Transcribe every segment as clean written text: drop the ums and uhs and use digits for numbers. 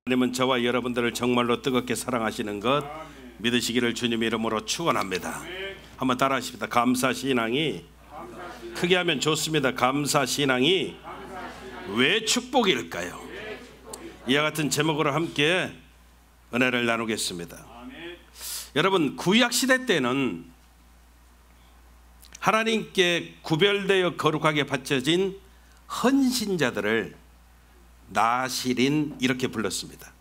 하나님은 저와 여러분들을 정말로 뜨겁게 사랑하시는 것 믿으시기를 주님의 이름으로 축원합니다. 한번 따라하십시다. 감사신앙이 크게 하면 좋습니다. 감사신앙이 왜 축복일까요? 이와 같은 제목으로 함께 은혜를 나누겠습니다. 여러분, 구약시대 때는 하나님께 구별되어 거룩하게 바쳐진 헌신자들을 나실인 이렇게 불렀습니다.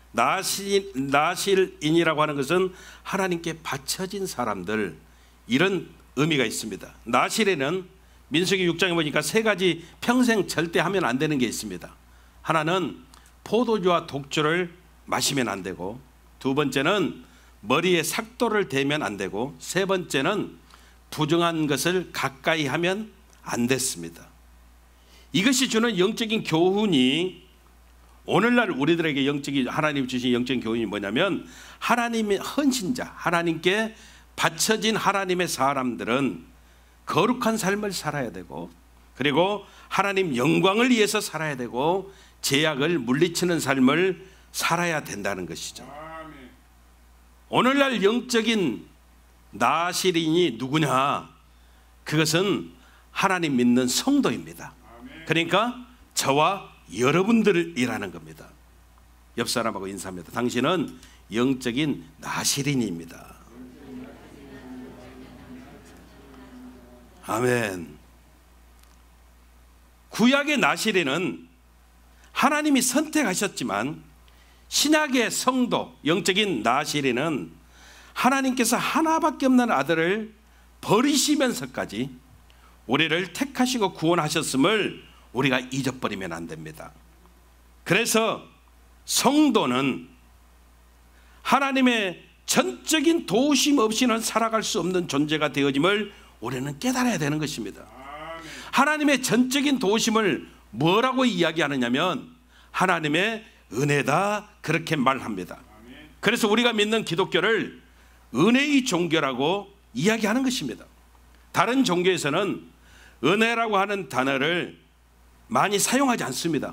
나실인이라고 하는 것은 하나님께 바쳐진 사람들, 이런 의미가 있습니다. 나실에는 민수기 6장에 보니까 세 가지 평생 절대 하면 안 되는 게 있습니다. 하나는 포도주와 독주를 마시면 안 되고, 두 번째는 머리에 삭도를 대면 안 되고, 세 번째는 부정한 것을 가까이 하면 안 됐습니다. 이것이 주는 영적인 교훈이, 오늘날 우리들에게 하나님 주신 영적인 교훈이 뭐냐면, 하나님의 헌신자, 하나님께 바쳐진 하나님의 사람들은 거룩한 삶을 살아야 되고, 그리고 하나님 영광을 위해서 살아야 되고, 죄악을 물리치는 삶을 살아야 된다는 것이죠. 오늘날 영적인 나실인이 누구냐? 그것은 하나님 믿는 성도입니다. 그러니까 저와 여러분들이라는 겁니다. 옆 사람하고 인사합니다. 당신은 영적인 나실인입니다. 아멘. 구약의 나실인은 하나님이 선택하셨지만, 신약의 성도, 영적인 나실인은 하나님께서 하나밖에 없는 아들을 버리시면서까지 우리를 택하시고 구원하셨음을 우리가 잊어버리면 안 됩니다. 그래서 성도는 하나님의 전적인 도우심 없이는 살아갈 수 없는 존재가 되어짐을 우리는 깨달아야 되는 것입니다. 하나님의 전적인 도우심을 뭐라고 이야기하느냐면 하나님의 은혜다, 그렇게 말합니다. 그래서 우리가 믿는 기독교를 은혜의 종교라고 이야기하는 것입니다. 다른 종교에서는 은혜라고 하는 단어를 많이 사용하지 않습니다.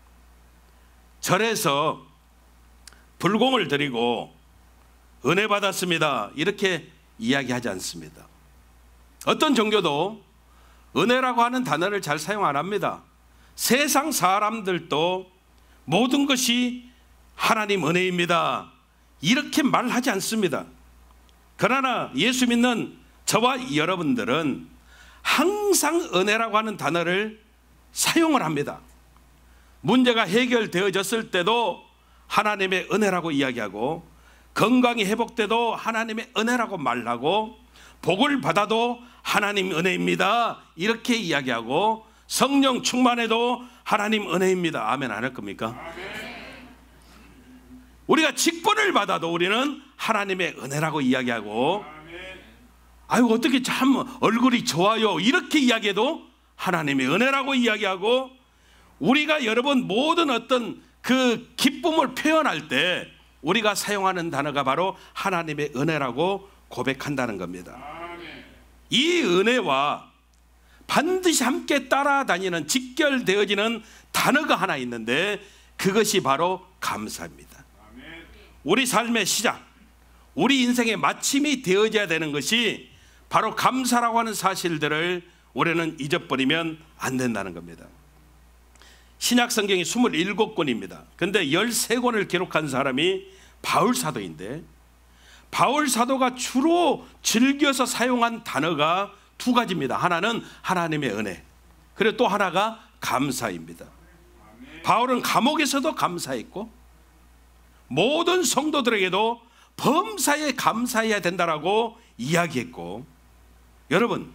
절에서 불공을 드리고 은혜 받았습니다, 이렇게 이야기하지 않습니다. 어떤 종교도 은혜라고 하는 단어를 잘 사용 안 합니다. 세상 사람들도 모든 것이 하나님 은혜입니다, 이렇게 말하지 않습니다. 그러나 예수 믿는 저와 여러분들은 항상 은혜라고 하는 단어를 사용을 합니다. 문제가 해결되어졌을 때도 하나님의 은혜라고 이야기하고, 건강이 회복돼도 하나님의 은혜라고 말하고, 복을 받아도 하나님 은혜입니다, 이렇게 이야기하고, 성령 충만해도 하나님 은혜입니다. 아멘 안 할 겁니까? 아멘. 우리가 직분을 받아도 우리는 하나님의 은혜라고 이야기하고, 아유 어떻게 참 얼굴이 좋아요, 이렇게 이야기해도 하나님의 은혜라고 이야기하고, 우리가 여러분 모든 어떤 그 기쁨을 표현할 때 우리가 사용하는 단어가 바로 하나님의 은혜라고 고백한다는 겁니다. 이 은혜와 반드시 함께 따라다니는, 직결되어지는 단어가 하나 있는데, 그것이 바로 감사입니다. 우리 삶의 시작, 우리 인생의 마침이 되어져야 되는 것이 바로 감사라고 하는 사실들을 우리는 잊어버리면 안 된다는 겁니다. 신약 성경이 27권입니다. 근데 13권을 기록한 사람이 바울 사도인데, 바울 사도가 주로 즐겨서 사용한 단어가 두 가지입니다. 하나는 하나님의 은혜, 그리고 또 하나가 감사입니다. 바울은 감옥에서도 감사했고, 모든 성도들에게도 범사에 감사해야 된다라고 이야기했고, 여러분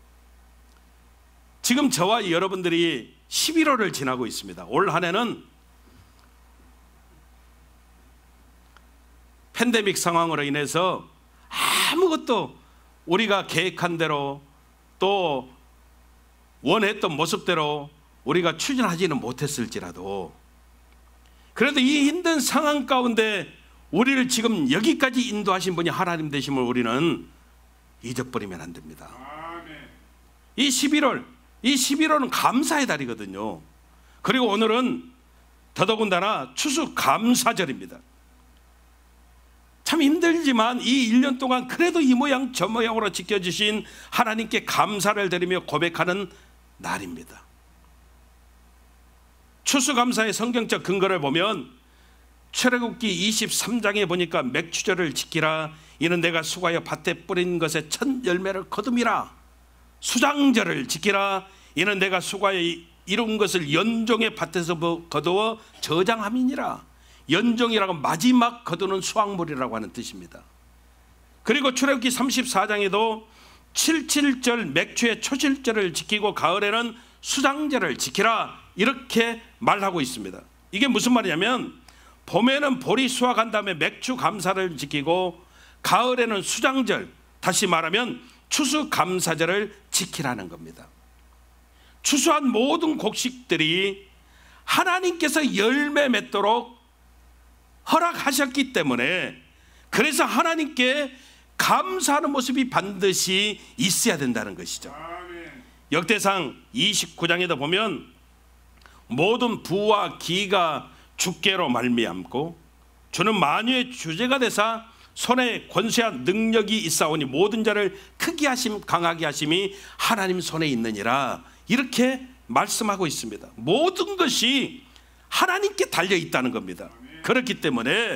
지금 저와 여러분들이 11월을 지나고 있습니다. 올 한 해는 팬데믹 상황으로 인해서 아무것도 우리가 계획한 대로 또 원했던 모습대로 우리가 추진하지는 못했을지라도, 그래도 이 힘든 상황 가운데 우리를 지금 여기까지 인도하신 분이 하나님 되심을 우리는 잊어버리면 안 됩니다. 이 11월은 감사의 달이거든요. 그리고 오늘은 더더군다나 추수감사절입니다. 참 힘들지만 이 1년 동안 그래도 이 모양 저 모양으로 지켜주신 하나님께 감사를 드리며 고백하는 날입니다. 추수감사의 성경적 근거를 보면 출애굽기 23장에 보니까 맥추절을 지키라, 이는 내가 수고하여 밭에 뿌린 것의 첫 열매를 거둠이라. 수장절을 지키라, 이는 내가 수고하여 이룬 것을 연종의 밭에서 거두어 저장함이니라. 연종이라고 마지막 거두는 수확물이라고 하는 뜻입니다. 그리고 출애굽기 34장에도 칠칠절 맥추의 초실절을 지키고 가을에는 수장절을 지키라, 이렇게 말하고 있습니다. 이게 무슨 말이냐면 봄에는 보리 수확한 다음에 맥추 감사를 지키고 가을에는 수장절, 다시 말하면 추수감사절을 지키라는 겁니다. 추수한 모든 곡식들이 하나님께서 열매 맺도록 허락하셨기 때문에, 그래서 하나님께 감사하는 모습이 반드시 있어야 된다는 것이죠. 역대상 29장에도 보면 모든 부와 기가 주께로 말미암고 주는 만유의 주제가 되사 손에 권세한 능력이 있사오니 모든 자를 크게 하심 강하게 하심이 하나님 손에 있느니라, 이렇게 말씀하고 있습니다. 모든 것이 하나님께 달려 있다는 겁니다. 그렇기 때문에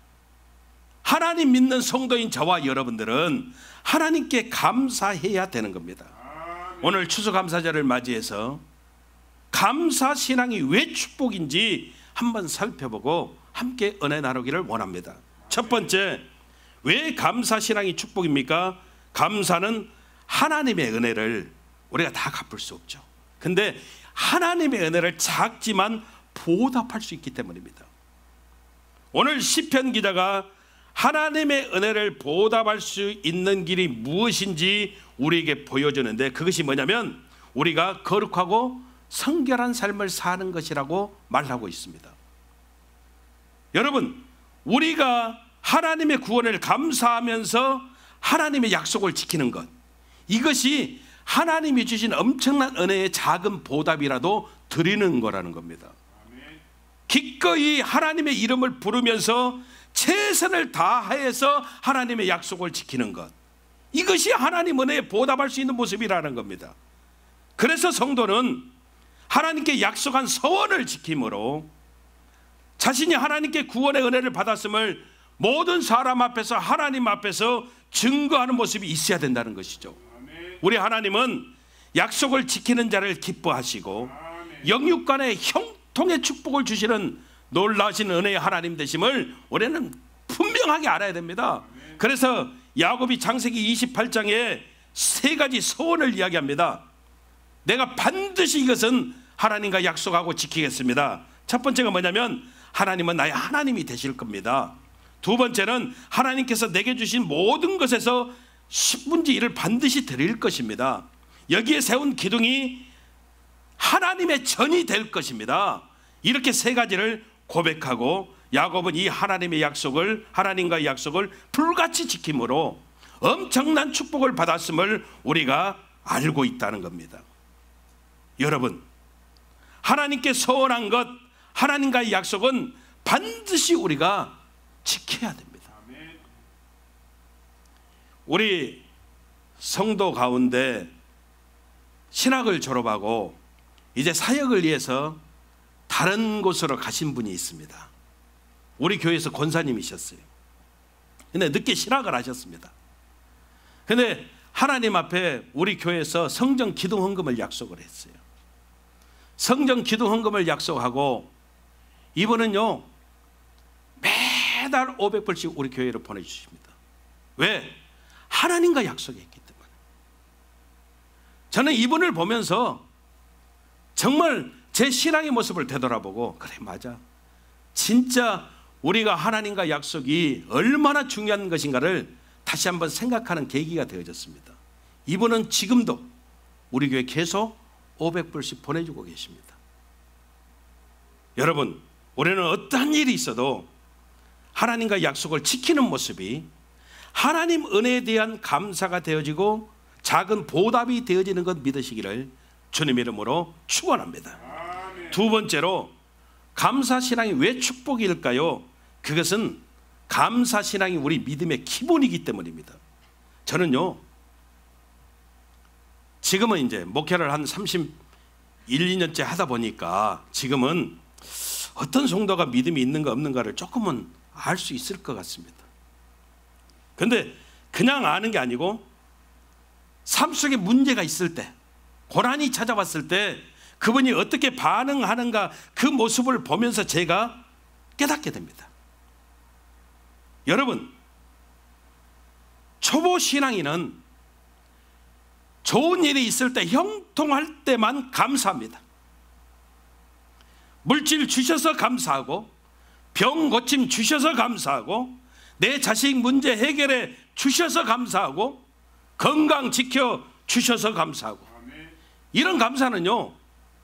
하나님 믿는 성도인 저와 여러분들은 하나님께 감사해야 되는 겁니다. 오늘 추수감사절을 맞이해서 감사 신앙이 왜 축복인지 한번 살펴보고 함께 은혜 나누기를 원합니다. 첫 번째, 왜 감사 신앙이 축복입니까? 감사는 하나님의 은혜를 우리가 다 갚을 수 없죠. 근데 하나님의 은혜를 작지만 보답할 수 있기 때문입니다. 오늘 시편 기자가 하나님의 은혜를 보답할 수 있는 길이 무엇인지 우리에게 보여주는데, 그것이 뭐냐면 우리가 거룩하고 성결한 삶을 사는 것이라고 말하고 있습니다. 여러분, 우리가 하나님의 구원을 감사하면서 하나님의 약속을 지키는 것, 이것이 하나님이 주신 엄청난 은혜의 작은 보답이라도 드리는 거라는 겁니다. 기꺼이 하나님의 이름을 부르면서 최선을 다해서 하나님의 약속을 지키는 것, 이것이 하나님 은혜에 보답할 수 있는 모습이라는 겁니다. 그래서 성도는 하나님께 약속한 서원을 지킴으로 자신이 하나님께 구원의 은혜를 받았음을 모든 사람 앞에서 하나님 앞에서 증거하는 모습이 있어야 된다는 것이죠. 우리 하나님은 약속을 지키는 자를 기뻐하시고 영육간의 형통의 축복을 주시는 놀라신 은혜의 하나님 되심을 우리는 분명하게 알아야 됩니다. 그래서 야고보 창세기 28장에 세 가지 소원을 이야기합니다. 내가 반드시 이것은 하나님과 약속하고 지키겠습니다. 첫 번째가 뭐냐면 하나님은 나의 하나님이 되실 겁니다. 두 번째는 하나님께서 내게 주신 모든 것에서 10분의 1을 반드시 드릴 것입니다. 여기에 세운 기둥이 하나님의 전이 될 것입니다. 이렇게 세 가지를 고백하고 야곱은 이 하나님의 약속을, 하나님과의 약속을 불같이 지킴으로 엄청난 축복을 받았음을 우리가 알고 있다는 겁니다. 여러분, 하나님께 서원한 것, 하나님과의 약속은 반드시 우리가 지켜야 됩니다. 우리 성도 가운데 신학을 졸업하고 이제 사역을 위해서 다른 곳으로 가신 분이 있습니다. 우리 교회에서 권사님이셨어요. 근데 늦게 신학을 하셨습니다. 근데 하나님 앞에 우리 교회에서 성전 기둥 헌금을 약속을 했어요. 성전 기둥 헌금을 약속하고 이분은요 매달 500불씩 우리 교회로 보내주십니다. 왜? 하나님과 약속했기 때문에. 저는 이분을 보면서 정말 제 신앙의 모습을 되돌아보고, 그래 맞아, 진짜 우리가 하나님과 약속이 얼마나 중요한 것인가를 다시 한번 생각하는 계기가 되어졌습니다. 이분은 지금도 우리 교회 계속 500불씩 보내주고 계십니다. 여러분, 우리는 어떠한 일이 있어도 하나님과 약속을 지키는 모습이 하나님 은혜에 대한 감사가 되어지고 작은 보답이 되어지는 것 믿으시기를 주님의 이름으로 축원합니다. 두 번째로 감사신앙이 왜 축복일까요? 그것은 감사신앙이 우리 믿음의 기본이기 때문입니다. 저는요, 지금은 이제 목회를 한 31, 2년째 하다 보니까 지금은 어떤 성도가 믿음이 있는가 없는가를 조금은 알 수 있을 것 같습니다. 그런데 그냥 아는 게 아니고 삶 속에 문제가 있을 때, 고난이 찾아왔을 때 그분이 어떻게 반응하는가, 그 모습을 보면서 제가 깨닫게 됩니다. 여러분, 초보 신앙인은 좋은 일이 있을 때, 형통할 때만 감사합니다. 물질 주셔서 감사하고, 병 고침 주셔서 감사하고, 내 자식 문제 해결해 주셔서 감사하고, 건강 지켜 주셔서 감사하고, 이런 감사는요,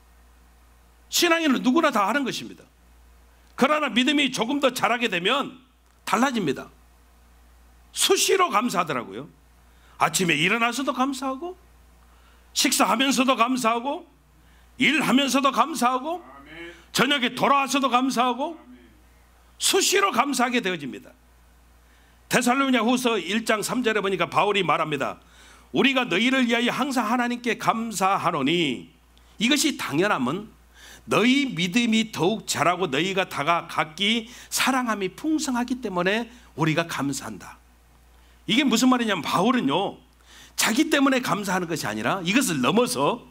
신앙인은 누구나 다 하는 것입니다. 그러나 믿음이 조금 더 자라게 되면 달라집니다. 수시로 감사하더라고요. 아침에 일어나서도 감사하고, 식사하면서도 감사하고, 일하면서도 감사하고, 저녁에 돌아와서도 감사하고, 수시로 감사하게 되어집니다. 데살로니가 후서 1장 3절에 보니까 바울이 말합니다. 우리가 너희를 위하여 항상 하나님께 감사하노니 이것이 당연함은 너희 믿음이 더욱 자라고 너희가 다가 각기 사랑함이 풍성하기 때문에 우리가 감사한다. 이게 무슨 말이냐면, 바울은요, 자기 때문에 감사하는 것이 아니라 이것을 넘어서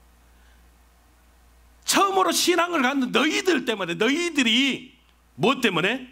처음으로 신앙을 갖는 너희들 때문에, 너희들이 뭐 때문에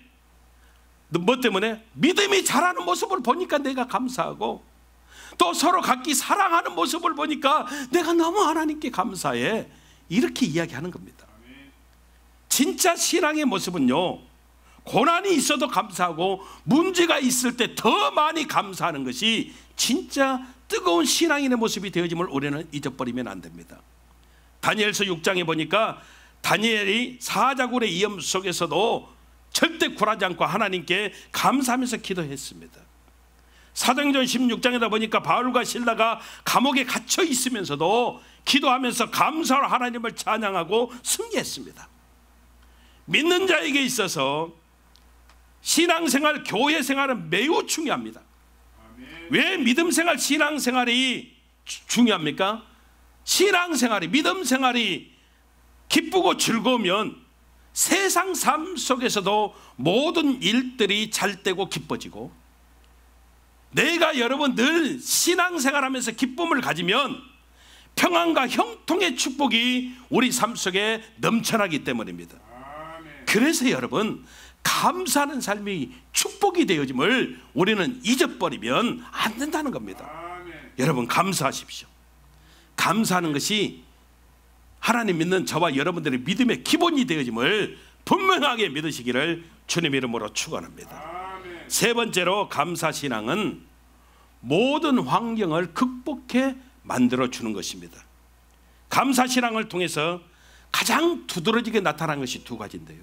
믿음이 자라는 모습을 보니까 내가 감사하고, 또 서로 각기 사랑하는 모습을 보니까 내가 너무 하나님께 감사해, 이렇게 이야기하는 겁니다. 진짜 신앙의 모습은요, 고난이 있어도 감사하고 문제가 있을 때 더 많이 감사하는 것이 진짜 뜨거운 신앙인의 모습이 되어짐을 우리는 잊어버리면 안 됩니다. 다니엘서 6장에 보니까 다니엘이 사자굴의 위험 속에서도 절대 굴하지 않고 하나님께 감사하면서 기도했습니다. 사도행전 16장에다 보니까 바울과 실라가 감옥에 갇혀 있으면서도 기도하면서 감사로 하나님을 찬양하고 승리했습니다. 믿는 자에게 있어서 신앙생활, 교회생활은 매우 중요합니다. 왜 믿음생활, 신앙생활이 중요합니까? 신앙생활이, 믿음생활이 기쁘고 즐거우면 세상 삶 속에서도 모든 일들이 잘 되고 기뻐지고, 내가 여러분 늘 신앙생활하면서 기쁨을 가지면 평안과 형통의 축복이 우리 삶 속에 넘쳐나기 때문입니다. 그래서 여러분, 감사하는 삶이 축복이 되어짐을 우리는 잊어버리면 안 된다는 겁니다. 여러분, 감사하십시오. 감사하는 것이 하나님 믿는 저와 여러분들의 믿음의 기본이 되어짐을 분명하게 믿으시기를 주님의 이름으로 축원합니다. 세 번째로, 감사신앙은 모든 환경을 극복해 만들어주는 것입니다. 감사신앙을 통해서 가장 두드러지게 나타난 것이 두 가지인데요.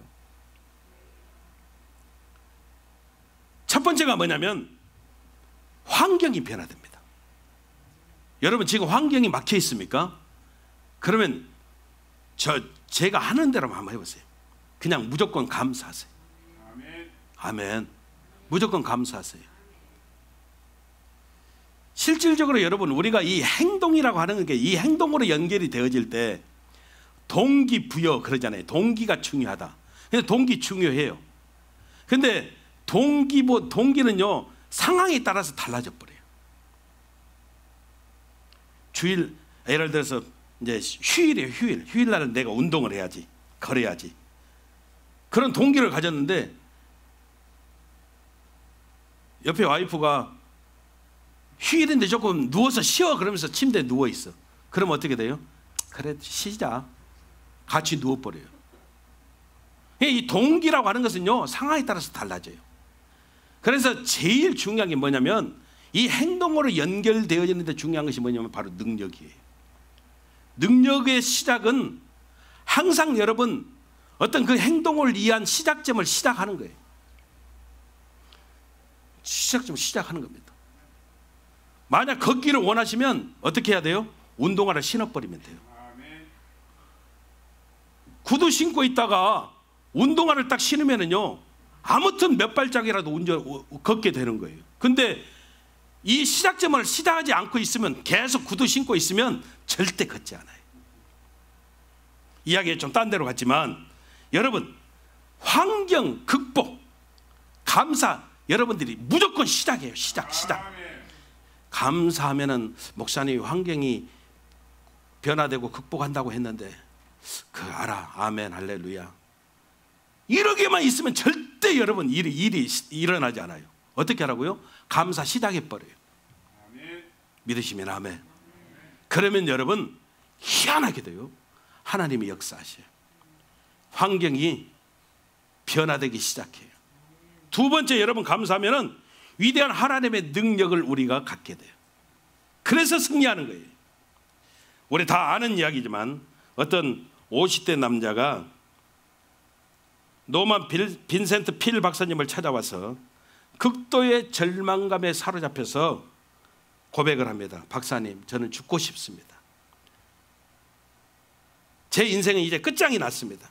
첫 번째가 뭐냐면 환경이 변화됩니다. 여러분, 지금 환경이 막혀 있습니까? 그러면 제가 하는 대로만 한번 해보세요. 그냥 무조건 감사하세요. 아멘. 무조건 감사하세요. 실질적으로 여러분, 우리가 이 행동이라고 하는 게, 이 행동으로 연결이 되어질 때 동기부여 그러잖아요. 동기가 중요하다. 근데 동기 중요해요. 근데 동기는요, 상황에 따라서 달라져 버려요. 주일, 예를 들어서 이제 휴일이에요. 휴일날은 내가 운동을 해야지, 걸어야지, 그런 동기를 가졌는데 옆에 와이프가 휴일인데 조금 누워서 쉬어 그러면서 침대에 누워 있어. 그러면 어떻게 돼요? 그래, 쉬자. 같이 누워버려요. 이 동기라고 하는 것은요, 상황에 따라서 달라져요. 그래서 제일 중요한 게 뭐냐면, 이 행동으로 연결되어지는데 중요한 것이 뭐냐면 바로 능력이에요. 능력의 시작은 항상 여러분 어떤 그 행동을 위한 시작점을 시작하는 거예요. 시작점을 시작하는 겁니다. 만약 걷기를 원하시면 어떻게 해야 돼요? 운동화를 신어버리면 돼요. 구두 신고 있다가 운동화를 딱 신으면은요, 아무튼 몇 발짝이라도 걷게 되는 거예요. 근데 이 시작점을 시작하지 않고 있으면, 계속 구두 신고 있으면 절대 걷지 않아요. 이야기가 좀 딴 데로 갔지만, 여러분, 환경 극복, 감사, 여러분들이 무조건 시작이에요. 시작. 감사하면은, 목사님이 환경이 변화되고 극복한다고 했는데, 알아. 아멘, 할렐루야. 이러게만 있으면 절대 여러분 일이 일어나지 않아요. 어떻게 하라고요? 감사 시작해버려요. 믿으시면 아멘. 그러면 여러분, 희한하게도요, 하나님이 역사하셔요. 환경이 변화되기 시작해요. 두 번째, 여러분 감사하면은 위대한 하나님의 능력을 우리가 갖게 돼요. 그래서 승리하는 거예요. 우리 다 아는 이야기지만, 어떤 50대 남자가 노만 빈센트 필 박사님을 찾아와서 극도의 절망감에 사로잡혀서 고백을 합니다. 박사님, 저는 죽고 싶습니다. 제 인생은 이제 끝장이 났습니다.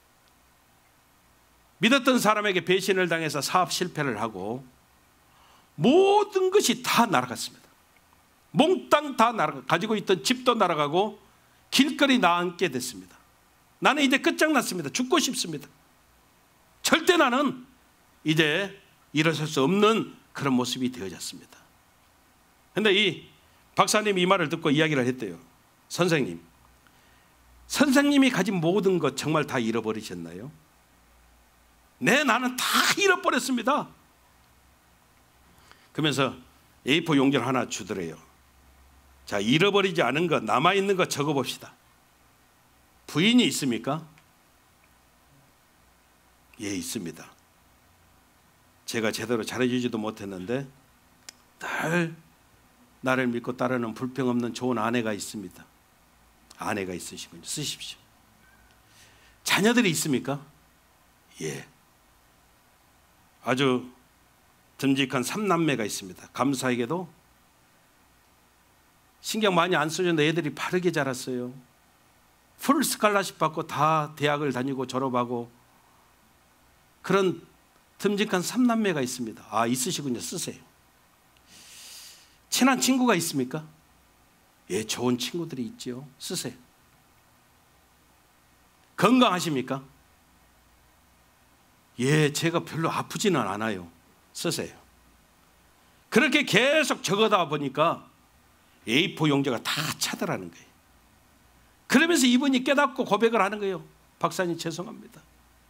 믿었던 사람에게 배신을 당해서 사업 실패를 하고 모든 것이 다 날아갔습니다. 몽땅 다 날아가고, 가지고 있던 집도 날아가고 길거리 나앉게 됐습니다. 나는 이제 끝장났습니다. 죽고 싶습니다. 절대 나는 이제 일어설 수 없는 그런 모습이 되어졌습니다. 그런데 이 박사님이 이 말을 듣고 이야기를 했대요. 선생님이 가진 모든 것 정말 다 잃어버리셨나요? 네, 나는 다 잃어버렸습니다. 그러면서 A4 용지를 하나 주더래요. 자, 잃어버리지 않은 것, 남아있는 것 적어봅시다. 부인이 있습니까? 예, 있습니다. 제가 제대로 잘해주지도 못했는데 늘 나를 믿고 따르는 불평 없는 좋은 아내가 있습니다. 아내가 있으시군요. 쓰십시오. 자녀들이 있습니까? 예. 아주 듬직한 3남매가 있습니다. 감사하게도 신경 많이 안 써줬는데 애들이 바르게 자랐어요. 풀 스칼라십 받고 다 대학을 다니고 졸업하고, 그런 듬직한 3남매가 있습니다. 아, 있으시군요. 쓰세요. 친한 친구가 있습니까? 예, 좋은 친구들이 있죠. 쓰세요. 건강하십니까? 예, 제가 별로 아프지는 않아요. 쓰세요. 그렇게 계속 적어다 보니까 A4 용지가 다 차더라는 거예요. 그러면서 이분이 깨닫고 고백을 하는 거예요. 박사님, 죄송합니다.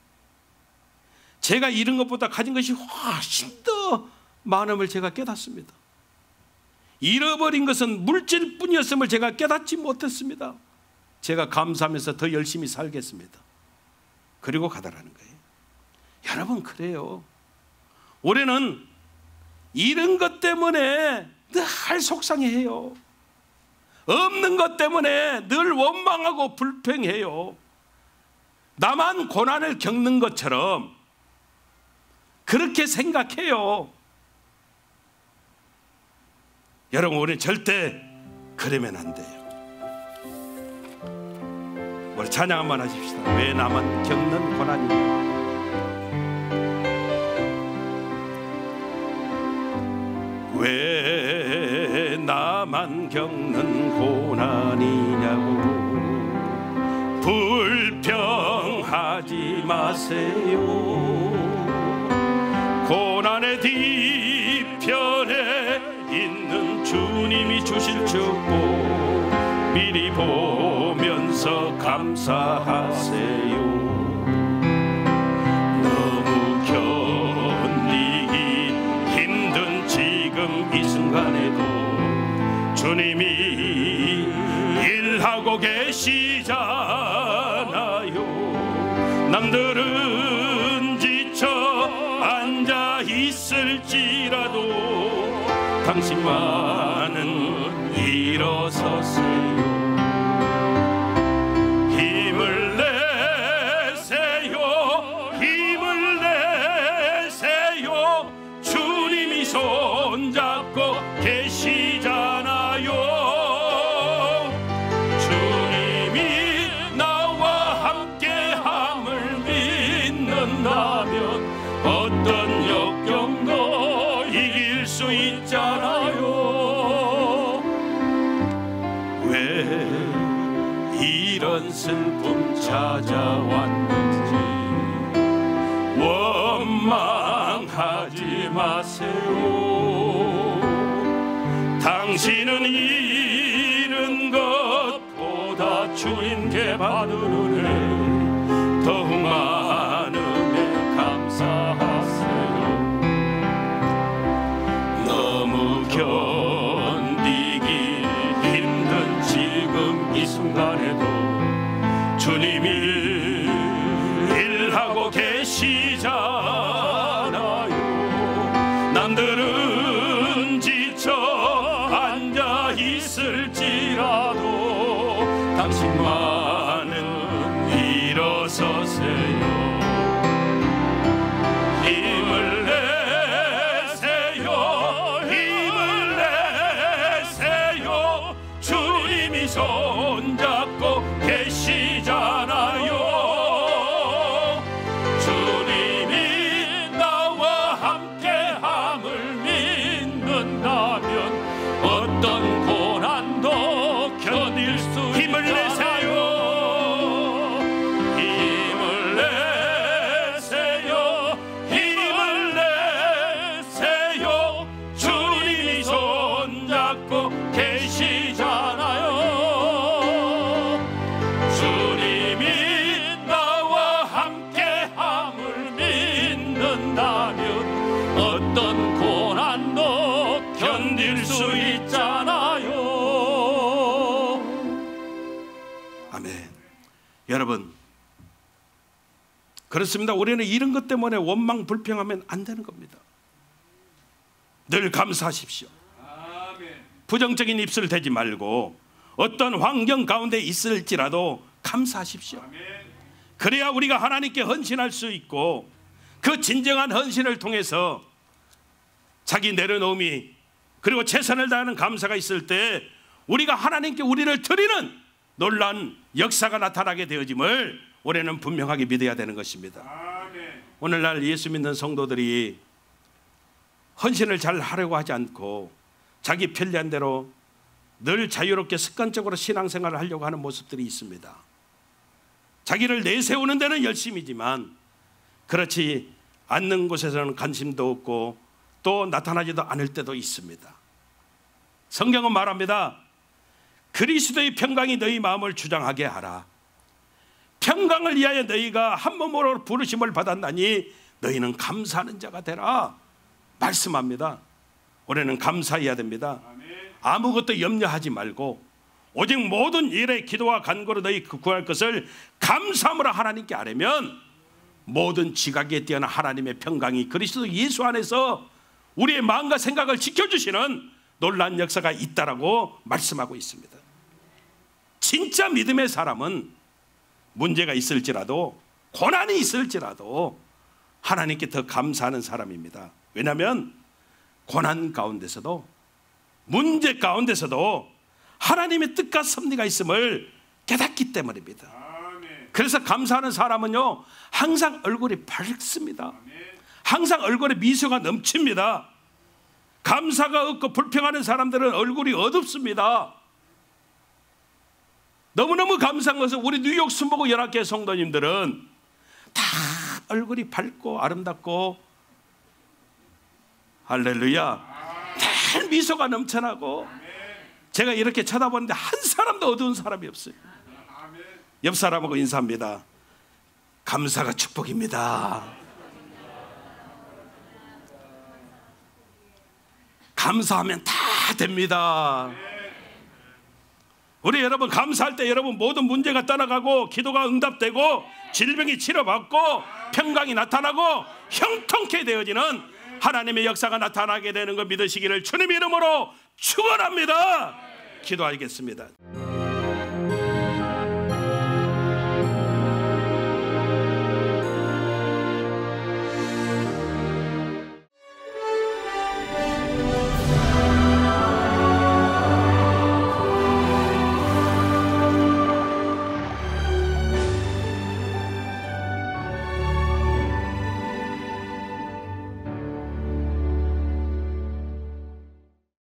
제가 잃은 것보다 가진 것이 훨씬 더 많음을 제가 깨닫습니다. 잃어버린 것은 물질뿐이었음을 제가 깨닫지 못했습니다. 제가 감사하면서 더 열심히 살겠습니다. 그리고 가더라는 거예요. 여러분, 그래요. 올해는 잃은 것 때문에 늘 속상해해요. 없는 것 때문에 늘 원망하고 불평해요. 나만 고난을 겪는 것처럼 그렇게 생각해요. 여러분, 우리는 절대 그러면 안 돼요. 우리 찬양 한번 하십시다. 왜 나만 겪는 고난이냐. 왜 나만 겪는 고난이냐고 불평하지 마세요. 고난의 뒤편에 있는 주님이 주실 축복 미리 보면서 감사하세요. 너무 견디기 힘든 지금 이 순간에도 주님이 일하고 계시잖아요. 남들은 지쳐 앉아 있을지라도 당신만은 일어서세요. 힘을 내세요. 힘을 내세요. 주님이 손잡고 계시잖아요. 주님이 나와 함께함을 믿는 찾아왔는지 원망하지 마세요. 당신은 잃은 것보다 주님께 받은 은혜 더욱 많은 은혜 감사하세요. 너무 견디기 힘든 지금 이 순간에도 주님이 일하고 계시잖아요. 남들은 지쳐 앉아 있을지라도 당신만은 일어서세요. 힘을 내세요. 힘을 내세요. 주님이 손잡고 계시잖아요. 주님이 나와 함께함을 믿는다면 어떤 고난도 견딜 수 힘을 내세요. 힘을 내세요. 힘을 내세요. 주님이 손잡고 계시잖아요. 주님이 나와 함께함을 믿는다면 어떤 고난도 견딜 수 있잖아요. 아멘. 여러분, 그렇습니다. 우리는 이런 것 때문에 원망 불평하면 안 되는 겁니다. 늘 감사하십시오. 부정적인 입술 대지 말고 어떤 환경 가운데 있을지라도 감사하십시오. 그래야 우리가 하나님께 헌신할 수 있고 그 진정한 헌신을 통해서 자기 내려놓음이 그리고 최선을 다하는 감사가 있을 때 우리가 하나님께 우리를 드리는 놀라운 역사가 나타나게 되어짐을 우리는 분명하게 믿어야 되는 것입니다. 오늘날 예수 믿는 성도들이 헌신을 잘 하려고 하지 않고 자기 편리한 대로 늘 자유롭게 습관적으로 신앙생활을 하려고 하는 모습들이 있습니다. 자기를 내세우는 데는 열심이지만 그렇지 않는 곳에서는 관심도 없고 또 나타나지도 않을 때도 있습니다. 성경은 말합니다. 그리스도의 평강이 너희 마음을 주장하게 하라. 평강을 위하여 너희가 한 몸으로 부르심을 받았나니 너희는 감사하는 자가 되라 말씀합니다. 우리는 감사해야 됩니다. 아무것도 염려하지 말고 오직 모든 일에 기도와 간구로 너희 구할 것을 감사함으로 하나님께 아뢰면 모든 지각에 뛰어난 하나님의 평강이 그리스도 예수 안에서 우리의 마음과 생각을 지켜주시는 놀라운 역사가 있다라고 말씀하고 있습니다. 진짜 믿음의 사람은 문제가 있을지라도 고난이 있을지라도 하나님께 더 감사하는 사람입니다. 왜냐하면 고난 가운데서도 문제 가운데서도 하나님의 뜻과 섭리가 있음을 깨닫기 때문입니다. 그래서 감사하는 사람은요 항상 얼굴이 밝습니다. 항상 얼굴에 미소가 넘칩니다. 감사가 없고 불평하는 사람들은 얼굴이 어둡습니다. 너무너무 감사한 것은 우리 뉴욕 순복음 연합교회 성도님들은 다 얼굴이 밝고 아름답고 할렐루야 늘 미소가 넘쳐나고 제가 이렇게 쳐다보는데 한 사람도 어두운 사람이 없어요. 옆 사람하고 인사합니다. 감사가 축복입니다. 감사하면 다 됩니다. 우리 여러분 감사할 때 여러분 모든 문제가 떠나가고 기도가 응답되고 질병이 치료받고 평강이 나타나고 형통케 되어지는 하나님의 역사가 나타나게 되는 거 믿으시기를 주님의 이름으로 축원합니다. 기도하겠습니다.